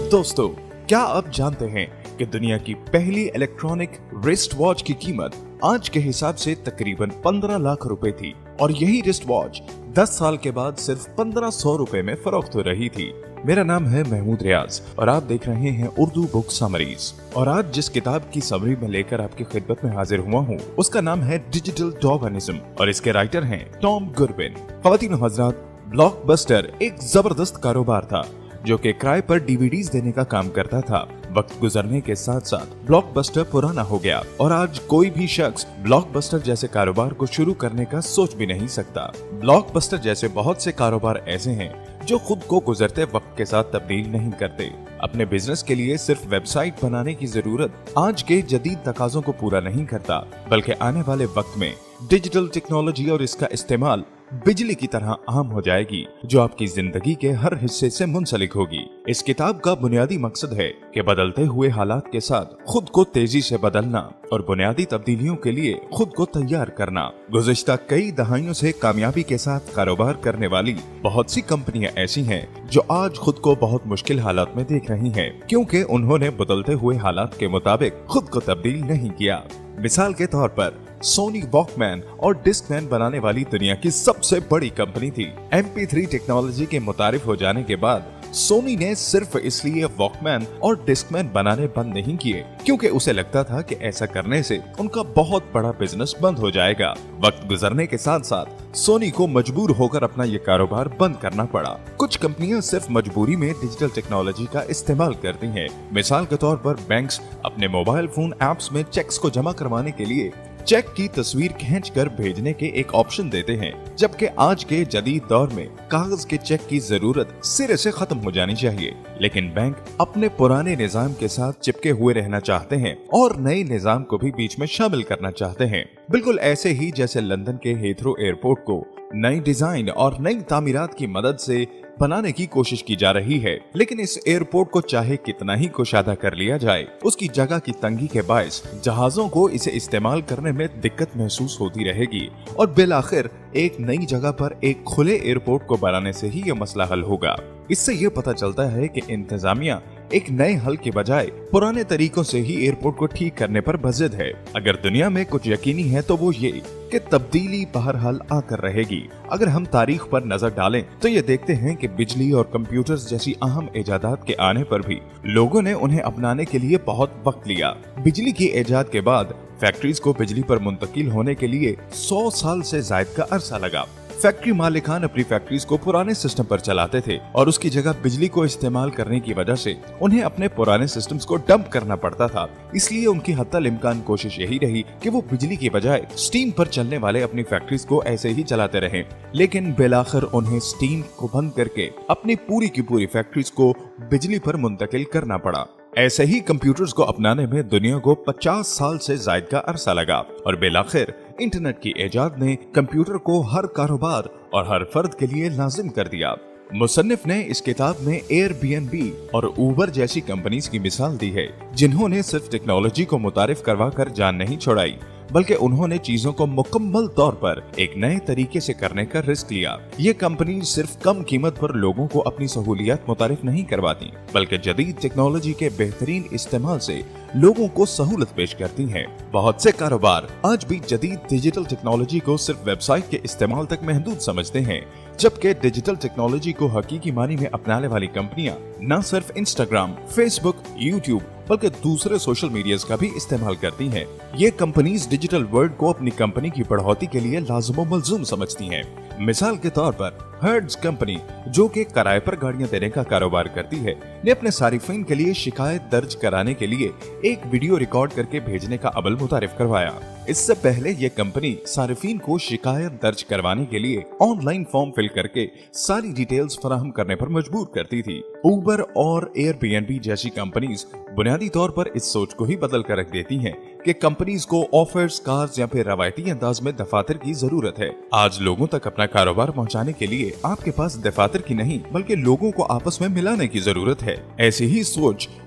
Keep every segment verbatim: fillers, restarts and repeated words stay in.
दोस्तों, क्या आप जानते हैं कि दुनिया की पहली इलेक्ट्रॉनिक रिस्ट वॉच की कीमत आज के हिसाब से तकरीबन पंद्रह लाख रुपए थी और यही रिस्ट वॉच दस साल के बाद सिर्फ पंद्रह सौ रुपए में फरोख्त हो रही थी। मेरा नाम है महमूद रियाज और आप देख रहे हैं उर्दू बुक समरीज। और आज जिस किताब की समरी में लेकर आपकी खिदमत में हाजिर हुआ हूँ उसका नाम है डिजिटल डार्वानिज्म और इसके राइटर हैं टॉम गुडविन। ख्वातीन और हज़रात, ब्लॉकबस्टर एक जबरदस्त कारोबार था जो कि किराए पर डीवीडीज देने का काम करता था। वक्त गुजरने के साथ साथ ब्लॉकबस्टर पुराना हो गया और आज कोई भी शख्स ब्लॉकबस्टर जैसे कारोबार को शुरू करने का सोच भी नहीं सकता। ब्लॉकबस्टर जैसे बहुत से कारोबार ऐसे हैं जो खुद को गुजरते वक्त के साथ तब्दील नहीं करते। अपने बिजनेस के लिए सिर्फ वेबसाइट बनाने की जरूरत आज के जदीद तकाजों को पूरा नहीं करता, बल्कि आने वाले वक्त में डिजिटल टेक्नोलॉजी और इसका इस्तेमाल बिजली की तरह आम हो जाएगी जो आपकी जिंदगी के हर हिस्से से मुंसलिक होगी। इस किताब का बुनियादी मकसद है कि बदलते हुए हालात के साथ खुद को तेजी से बदलना और बुनियादी तब्दीलियों के लिए खुद को तैयार करना। गुज़िश्ता कई दहाइयों से कामयाबी के साथ कारोबार करने वाली बहुत सी कंपनियां ऐसी हैं जो आज खुद को बहुत मुश्किल हालात में देख रही हैं क्योंकि उन्होंने बदलते हुए हालात के मुताबिक खुद को तब्दील नहीं किया। मिसाल के तौर पर सोनी वॉकमैन और डिस्कमैन बनाने वाली दुनिया की सबसे बड़ी कंपनी थी। एम पी थ्री टेक्नोलॉजी के मुतारिफ हो जाने के बाद सोनी ने सिर्फ इसलिए वॉकमैन और डिस्कमैन बनाने बंद नहीं किए क्योंकि उसे लगता था कि ऐसा करने से उनका बहुत बड़ा बिजनेस बंद हो जाएगा। वक्त गुजरने के साथ साथ सोनी को मजबूर होकर अपना ये कारोबार बंद करना पड़ा। कुछ कंपनियां सिर्फ मजबूरी में डिजिटल टेक्नोलॉजी का इस्तेमाल करती हैं। मिसाल के तौर पर बैंक्स अपने मोबाइल फोन ऐप्स में चेक्स को जमा करवाने के लिए चेक की तस्वीर खींचकर भेजने के एक ऑप्शन देते हैं, जबकि आज के जदीद दौर में कागज के चेक की जरूरत सिरे से खत्म हो जानी चाहिए। लेकिन बैंक अपने पुराने निजाम के साथ चिपके हुए रहना चाहते हैं और नए निजाम को भी बीच में शामिल करना चाहते हैं। बिल्कुल ऐसे ही जैसे लंदन के हीथ्रो एयरपोर्ट को नई डिजाइन और नई तामीरात की मदद से बनाने की कोशिश की जा रही है, लेकिन इस एयरपोर्ट को चाहे कितना ही कुशादा कर लिया जाए, उसकी जगह की तंगी के बायस जहाजों को इसे इस्तेमाल करने में दिक्कत महसूस होती रहेगी और बिलाखिर एक नई जगह पर एक खुले एयरपोर्ट को बनाने से ही यह मसला हल होगा। इससे ये पता चलता है कि इंतजामिया एक नए हल के बजाय पुराने तरीकों से ही एयरपोर्ट को ठीक करने पर बजिद है। अगर दुनिया में कुछ यकीनी है तो वो ये कि तब्दीली बहरहाल आकर रहेगी। अगर हम तारीख पर नजर डालें तो ये देखते हैं कि बिजली और कंप्यूटर्स जैसी अहम इजादात के आने पर भी लोगों ने उन्हें अपनाने के लिए बहुत वक्त लिया। बिजली की इजाद के बाद फैक्ट्रीज को बिजली पर मुंतकिल होने के लिए सौ साल से जायद का अरसा लगा। फैक्ट्री मालिकान अपनी फैक्ट्रीज को पुराने सिस्टम पर चलाते थे और उसकी जगह बिजली को इस्तेमाल करने की वजह से उन्हें अपने पुराने सिस्टम्स को डंप करना पड़ता था। इसलिए उनकी हत्तल इम्कान कोशिश यही रही कि वो बिजली की बजाय स्टीम पर चलने वाले अपनी फैक्ट्रीज को ऐसे ही चलाते रहें। लेकिन बेलाखिर उन्हें स्टीम को बंद करके अपनी पूरी की पूरी फैक्ट्रीज को बिजली पर मुंतकिल करना पड़ा। ऐसे ही कंप्यूटर्स को अपनाने में दुनिया को पचास साल से जायद का अरसा लगा और बेलाखिर इंटरनेट की इजाद ने कंप्यूटर को हर कारोबार और हर फर्द के लिए लाजिम कर दिया। मुसन्निफ ने इस किताब में एयरबीएनबी और उबर जैसी कंपनीज की मिसाल दी है जिन्होंने सिर्फ टेक्नोलॉजी को मुतारिफ करवा कर जान नहीं छोड़ाई, बल्कि उन्होंने चीजों को मुकम्मल तौर पर एक नए तरीके से करने का रिस्क लिया। ये कंपनी सिर्फ कम कीमत पर लोगों को अपनी सहूलियत मुतारिफ नहीं करवाती, बल्कि जदीद टेक्नोलॉजी के बेहतरीन इस्तेमाल से लोगों को सहूलत पेश करती हैं। बहुत से कारोबार आज भी जदीद डिजिटल टेक्नोलॉजी को सिर्फ वेबसाइट के इस्तेमाल तक महदूद समझते हैं, जबकि डिजिटल टेक्नोलॉजी को हकीकी मानी में अपनाने वाली कंपनियां न सिर्फ इंस्टाग्राम, फेसबुक, यूट्यूब बल्कि दूसरे सोशल मीडियाज का भी इस्तेमाल करती हैं। ये कंपनीज डिजिटल वर्ल्ड को अपनी कंपनी की बढ़ोतरी के लिए लाज़िम व मलज़ूम समझती हैं। मिसाल के तौर पर हर्ट्ज कंपनी, जो कि किराए पर गाड़ियां देने का कारोबार करती है, ने अपने सारिफिन के लिए शिकायत दर्ज कराने के लिए एक वीडियो रिकॉर्ड करके भेजने का अमल मुतारिफ करवाया। इससे पहले ये कंपनी सारिफिन को शिकायत दर्ज करवाने के लिए ऑनलाइन फॉर्म फिल करके सारी डिटेल्स फराहम करने पर मजबूर करती थी। उबर और एयरबीएनबी जैसी कंपनीज बुनियादी तौर पर इस सोच को ही बदल कर रख देती हैं कि कंपनीज को ऑफर्स, कार्स या फिर रवायती अंदाज में दफातर की जरूरत है। आज लोगों तक अपना कारोबार पहुंचाने के लिए आपके पास दफातर की नहीं बल्कि लोगों को आपस में मिलाने की जरूरत है। ऐसी ही सोच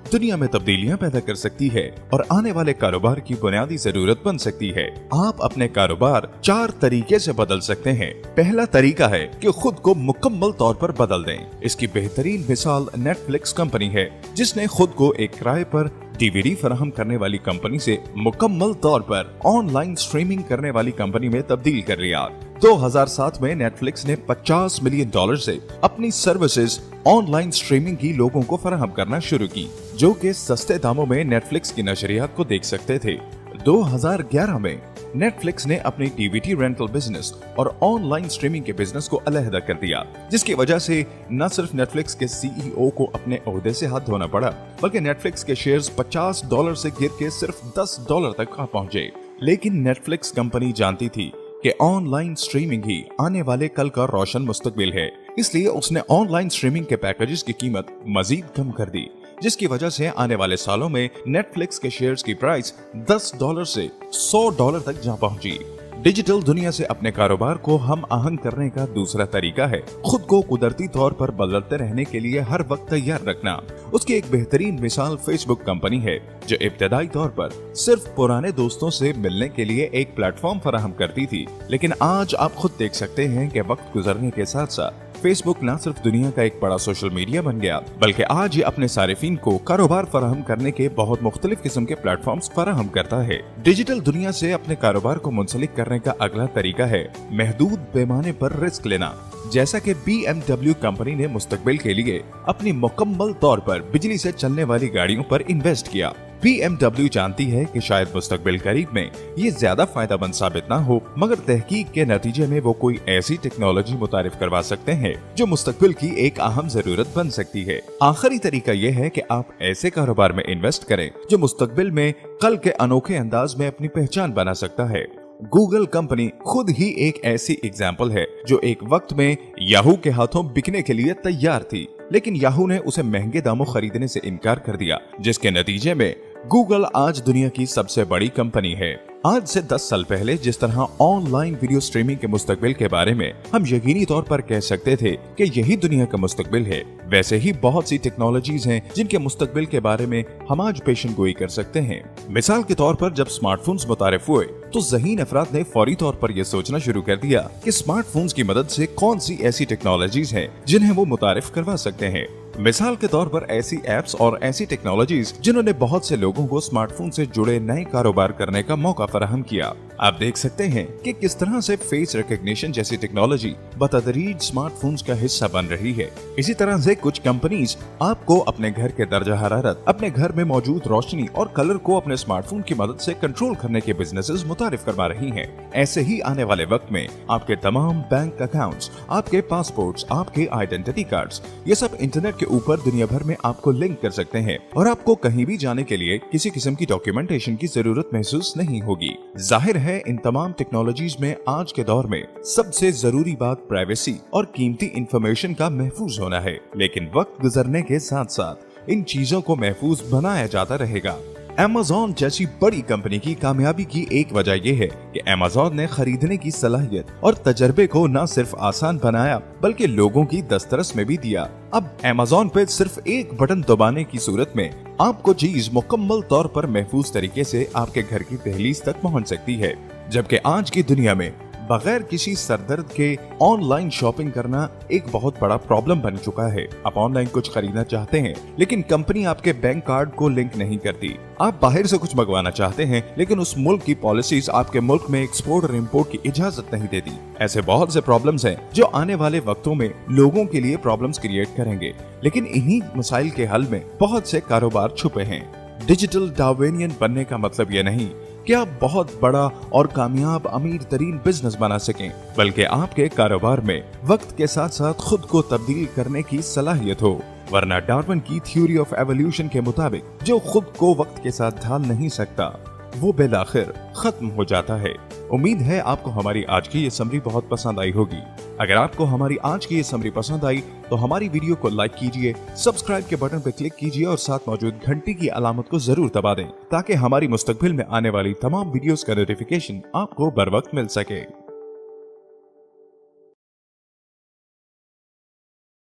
दुनिया में तब्दीलियां पैदा कर सकती है और आने वाले कारोबार की बुनियादी जरूरत बन सकती है। आप अपने कारोबार चार तरीके से बदल सकते हैं। पहला तरीका है कि खुद को मुकम्मल तौर पर बदल दें। इसकी बेहतरीन मिसाल नेटफ्लिक्स कंपनी है, जिसने खुद को एक किराए पर डीवीडी फराहम करने वाली कंपनी से मुकम्मल तौर पर ऑनलाइन स्ट्रीमिंग करने वाली कंपनी में तब्दील कर लिया। दो हज़ार सात में नेटफ्लिक्स ने पचास मिलियन डॉलर से अपनी सर्विसेज ऑनलाइन स्ट्रीमिंग की लोगों को फराहम करना शुरू की, जो कि सस्ते दामों में नेटफ्लिक्स की नशरियात को देख सकते थे। दो हज़ार ग्यारह में नेटफ्लिक्स ने अपनी डीवीडी रेंटल बिजनेस और ऑनलाइन स्ट्रीमिंग के बिजनेस को अलहदा कर दिया, जिसकी वजह से न सिर्फ नेटफ्लिक्स के सीईओ को अपने ओहदे से हाथ धोना पड़ा, बल्कि नेटफ्लिक्स के शेयर्स पचास डॉलर से गिर के सिर्फ दस डॉलर तक आ पहुंचे। लेकिन नेटफ्लिक्स कंपनी जानती थी कि ऑनलाइन स्ट्रीमिंग ही आने वाले कल का रोशन मुस्तकबिल है, इसलिए उसने ऑनलाइन स्ट्रीमिंग के पैकेजेस की कीमत मजीद कम कर दी, जिसकी वजह से आने वाले सालों में नेटफ्लिक्स के शेयर्स की प्राइस दस डॉलर से सौ डॉलर तक जा पहुंची। डिजिटल दुनिया से अपने कारोबार को हम आहंग करने का दूसरा तरीका है खुद को कुदरती तौर पर बदलते रहने के लिए हर वक्त तैयार रखना। उसकी एक बेहतरीन मिसाल फेसबुक कंपनी है, जो इब्तदाई तौर पर सिर्फ पुराने दोस्तों से मिलने के लिए एक प्लेटफॉर्म फराहम करती थी, लेकिन आज आप खुद देख सकते हैं कि वक्त गुजरने के साथ साथ फेसबुक न सिर्फ दुनिया का एक बड़ा सोशल मीडिया बन गया, बल्कि आज ये अपने सारिफीन को कारोबार फराहम करने के बहुत मुख्तलिफ किस्म के प्लेटफॉर्म्स फराहम करता है। डिजिटल दुनिया से अपने कारोबार को मुंसलिक करने का अगला तरीका है महदूद पैमाने पर रिस्क लेना। जैसा कि बी एम डब्ल्यू कंपनी ने मुस्तकबिल के लिए अपनी मुकम्मल तौर पर बिजली से चलने वाली गाड़ियों पर इन्वेस्ट किया। बी एम डब्ल्यू जानती है कि शायद मुस्तकबिल करीब में ये ज्यादा फायदेमंद साबित ना हो, मगर तहकीक के नतीजे में वो कोई ऐसी टेक्नोलॉजी मुतारिफ करवा सकते हैं जो मुस्तकबिल की एक अहम जरूरत बन सकती है। आखिरी तरीका ये है कि आप ऐसे कारोबार में इन्वेस्ट करें जो मुस्तकबिल में कल के अनोखे अंदाज में अपनी पहचान बना सकता है। गूगल कंपनी खुद ही एक ऐसी एग्जाम्पल है जो एक वक्त में याहू के हाथों बिकने के लिए तैयार थी, लेकिन याहू ने उसे महंगे दामों खरीदने से इनकार कर दिया, जिसके नतीजे में गूगल आज दुनिया की सबसे बड़ी कंपनी है। आज से दस साल पहले जिस तरह ऑनलाइन वीडियो स्ट्रीमिंग के मुस्तकबिल के बारे में हम यकीनी तौर पर कह सकते थे कि यही दुनिया का मुस्तकबिल है, वैसे ही बहुत सी टेक्नोलॉजीज हैं जिनके मुस्तकबिल के बारे में हम आज पेशन गोई कर सकते हैं। मिसाल के तौर पर जब स्मार्टफोन्स मुतारिफ हुए तो ज़हीन अफराद ने फौरी तौर पर यह सोचना शुरू कर दिया कि स्मार्टफोन्स की मदद से कौन सी ऐसी टेक्नोलॉजीज हैं जिन्हें वो मुतारिफ करवा सकते हैं। मिसाल के तौर पर ऐसी एप्स और ऐसी टेक्नोलॉजीज जिन्होंने बहुत से लोगों को स्मार्टफोन से जुड़े नए कारोबार करने का मौका फराहम किया। आप देख सकते हैं कि किस तरह से फेस रिकग्निशन जैसी टेक्नोलॉजी बतदरीज स्मार्टफोन्स का हिस्सा बन रही है। इसी तरह से कुछ कंपनीज आपको अपने घर के दर्जा हरारत, अपने घर में मौजूद रोशनी और कलर को अपने स्मार्टफोन की मदद से कंट्रोल करने के बिजनेसेस मुतारिफ करवा रही हैं। ऐसे ही आने वाले वक्त में आपके तमाम बैंक अकाउंट्स, आपके पासपोर्ट्स, आपके आइडेंटिटी कार्ड्स, ये सब इंटरनेट के ऊपर दुनिया भर में आपको लिंक कर सकते हैं और आपको कहीं भी जाने के लिए किसी किस्म की डॉक्यूमेंटेशन की जरूरत महसूस नहीं होगी। जाहिर है इन तमाम टेक्नोलॉजीज में आज के दौर में सबसे जरूरी बात प्राइवेसी और कीमती इंफॉर्मेशन का महफूज होना है, लेकिन वक्त गुजरने के साथ साथ इन चीजों को महफूज बनाया जाता रहेगा। अमेज़न जैसी बड़ी कंपनी की कामयाबी की एक वजह यह है कि अमेज़न ने खरीदने की सलाहियत और तजर्बे को न सिर्फ आसान बनाया बल्कि लोगों की दस्तरस में भी दिया। अब अमेज़न पे सिर्फ एक बटन दबाने की सूरत में आपको चीज मुकम्मल तौर पर महफूज तरीके से आपके घर की दहलीज तक पहुंच सकती है, जबकि आज की दुनिया में बगैर किसी सरदर्द के ऑनलाइन शॉपिंग करना एक बहुत बड़ा प्रॉब्लम बन चुका है। आप ऑनलाइन कुछ खरीदना चाहते हैं लेकिन कंपनी आपके बैंक कार्ड को लिंक नहीं करती। आप बाहर से कुछ मंगवाना चाहते हैं लेकिन उस मुल्क की पॉलिसीज आपके मुल्क में एक्सपोर्ट और इम्पोर्ट की इजाजत नहीं देती। ऐसे बहुत से प्रॉब्लम्स हैं जो आने वाले वक्तों में लोगों के लिए प्रॉब्लम्स क्रिएट करेंगे, लेकिन इन्हीं मसाइल के हल में बहुत से कारोबार छुपे हैं। डिजिटल डार्विनियन बनने का मतलब ये नहीं कि आप बहुत बड़ा और कामयाब अमीर तरीन बिजनेस बना सकें, बल्कि आपके कारोबार में वक्त के साथ साथ खुद को तब्दील करने की सलाहियत हो, वरना डार्विन की थ्योरी ऑफ एवोल्यूशन के मुताबिक जो खुद को वक्त के साथ ढाल नहीं सकता वो बिलाखिर खत्म हो जाता है। उम्मीद है आपको हमारी आज की ये समरी बहुत पसंद आई होगी। अगर आपको हमारी आज की ये समरी पसंद आई तो हमारी वीडियो को लाइक कीजिए, सब्सक्राइब के बटन पर क्लिक कीजिए और साथ मौजूद घंटी की अलामत को जरूर दबा दें ताकि हमारी मुस्तकबिल में आने वाली तमाम वीडियोस का नोटिफिकेशन आपको बर वक्त मिल सके।